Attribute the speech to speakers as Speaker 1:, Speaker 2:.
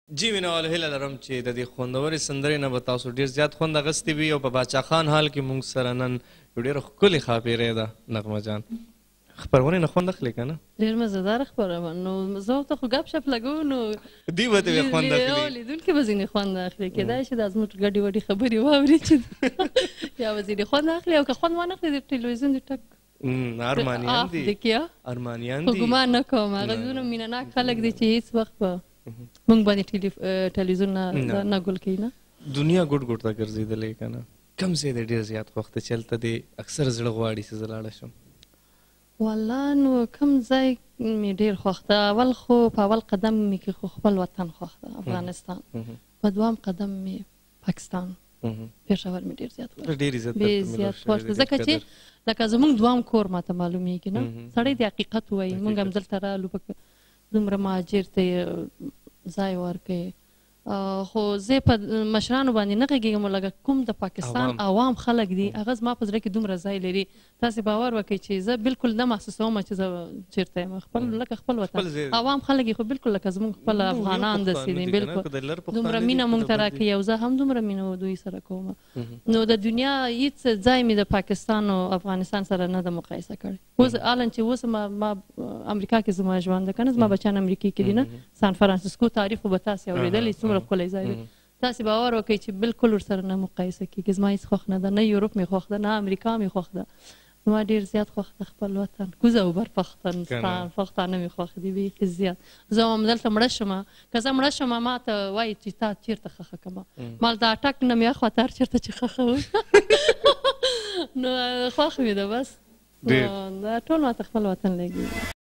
Speaker 1: جی مینوالو هیله لرم چې د دې خوندورې سندرې نه به تاسو ډېر زیات خوند اخیستی وي او په باچا خان حال کې موږ سره نن یو ډېره ښکلې ښاپېرۍ ده نغمه جان خپرونې نه خوند اخلي که نه
Speaker 2: ډېر مزهداره خپرونه نو زه ورته خو ګپ شپ لګوو نو
Speaker 1: دوی به ترې خوند اخلي
Speaker 2: لیدونکي به ځینې خوند اخلي کېدای شي دا زموږ ګډې وډې خبرې واوري چې یا به ځینې خوند اخلي او که خوند وانه اخلي د ټلویزیون د ټک
Speaker 1: ارمانیان دي ارمانیان دي
Speaker 2: خو ګمان نه کوم هغه دونه مینه ناک خلک دي چې هېڅ وخت به موږ باندې ټلویزیون نه ګل کوي نه
Speaker 1: دنیا ګوټ ګوټ ته ګرځېدلی که نه کوم ځای دی ډېر زیات خوښ دی چې هلته دی اکثر زړه غواړي چې زه لاړه شم
Speaker 2: والله نو کوم ځای مې ډېر خوښ ده اول خو په اول قدم مې کې خو خپل وطن خوښ ده افغانستان په دوام قدم مې پاکستان پېښور مې ډېر زیات خوښ خوښ ده ځکه چې لکه زموږ دوام کور ماته معلومیږي نه سړی د حقیقت وایي موږ هم دلته رالو دومره مهاجر ته ځای ورکوي خو زه په مشرانو باندې نه غږېږم لکه کوم د پاکستان عوام خلک دي هغه زما په زړه کې دومره ځای لري تاسې باور وکړئ چې زه بالکل نه محسوسوم چې زه چېرته یم خپل لکه خپل وطن عوام خلک یې خو بالکل لکه زموږ خپل افغانان داسې دي بالکل دومره مینه موږ ته راکوي او زه هم دومره مینه دوی سره کوم نو د دنیا هېڅ ځای مې د پاکستان او افغانستان سره نه ده مقایسه کړی اوس الان چې اوس ما امریکا کې زما ژوند ده که نه زما بچیان امریکې کې دي نه سان فرانسیسکو تاریخ خو به تاسې اورېدلی څومره ښکلی ځای دی تاسې باور وکړئ چې بالکل ورسره نه مقایسه کېږي زما هېڅ خوښ نه ده نه یورپ مې خوښ ده نه امریکا مې خوښ ده زما ډېر زیات خوښ ده خپل وطن کوزه او بر پښتانه مې خوښ دي بیخي زیات زه هم دلته مړه شمه که زه مړه شمه ما ته وایي چې تا چېرته ښخه کړمه ما د اټک نه مې اخواته هر چېرته چې ښخه وي نو خوښ مې ده بس دا ټول ما ته خپل وطن لګي